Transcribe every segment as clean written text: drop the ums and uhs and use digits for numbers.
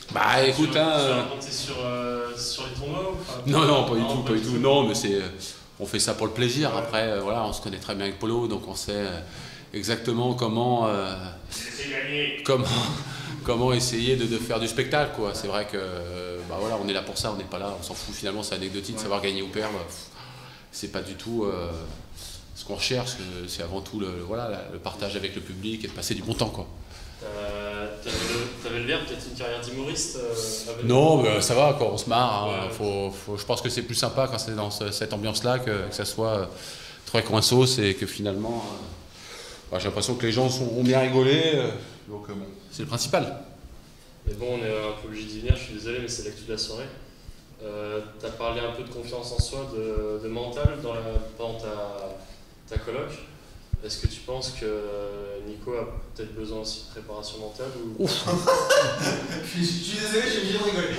Bah écoute, Tu vas hein, compter sur les tournois ou pas? non, non, pas du Non, tout, pas pas du du tout. tout. Non, mais on fait ça pour le plaisir. Ouais. Après, voilà, on se connaît très bien avec Polo, donc on sait exactement comment, comment, comment essayer de faire du spectacle, quoi. C'est vrai que, bah voilà, on est là pour ça, on n'est pas là, on s'en fout finalement, c'est anecdotique, Ouais. savoir gagner ou perdre. C'est pas du tout ce qu'on recherche. C'est avant tout voilà, le partage avec le public et de passer du bon temps, quoi. T'avais le verbe, peut-être une carrière d'humoriste à venir? Non, mais ça va, quoi, on se marre, hein. Ouais. Je pense que c'est plus sympa quand c'est dans cette ambiance-là que ça soit très coinsos et que finalement, bah, j'ai l'impression que les gens ont bien rigolé. Donc bon, c'est le principal. Mais bon, on est un peu obligé d'y venir, je suis désolé, mais c'est l'actu de la soirée. T'as parlé un peu de confiance en soi, de mental pendant ta colloque. Est-ce que tu penses que Nico a peut-être besoin aussi de préparation mentale ou... Je suis désolé, j'ai obligé de rigoler.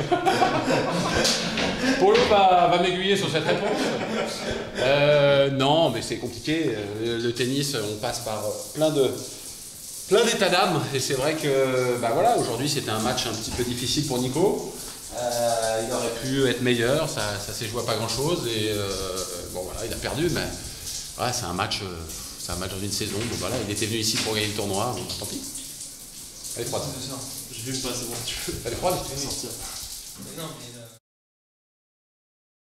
Polo va m'aiguiller sur cette réponse. Non, mais c'est compliqué. Le tennis, on passe par plein d'états d'âme. Et c'est vrai que bah voilà, aujourd'hui c'était un match un petit peu difficile pour Nico. Il aurait pu être meilleur, ça s'est joué à pas grand chose. Et bon voilà, il a perdu, mais voilà, c'est un match dans une saison. Donc voilà, il était venu ici pour gagner le tournoi. Bon, tant pis. Elle est froide. Je vais me passer bon si tu veux. Elle est froide. sortir. Mais non, mais